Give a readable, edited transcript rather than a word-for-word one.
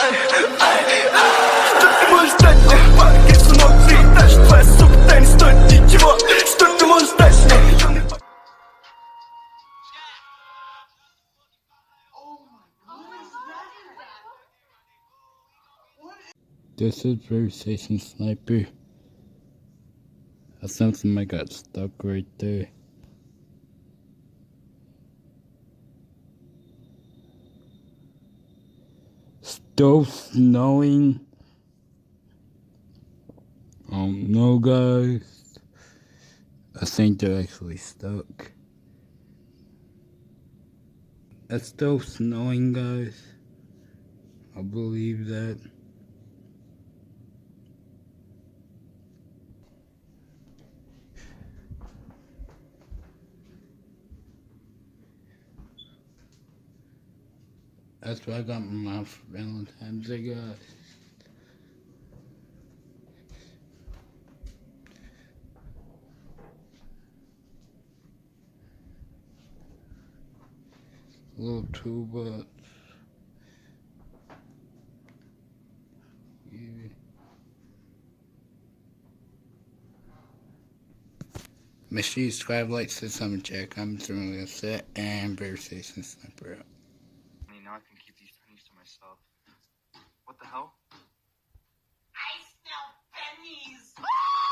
Что ты можешь дать мне? Парки с внутри, даже твоя сука, да не стоит ничего. Что ты можешь дать мне? This is Vader Station Sniper. Something I got stuck right there. Still snowing. No guys. I think they're actually stuck. It's still snowing, guys. I believe that. That's what I got my mom for Valentine's Day, guys. Little $2. Yeah. Make sure you subscribe, like, subscribe, check. I'm throwing a set and Vader Station Sniper out. Now I can keep these pennies to myself. What the hell? I smell pennies.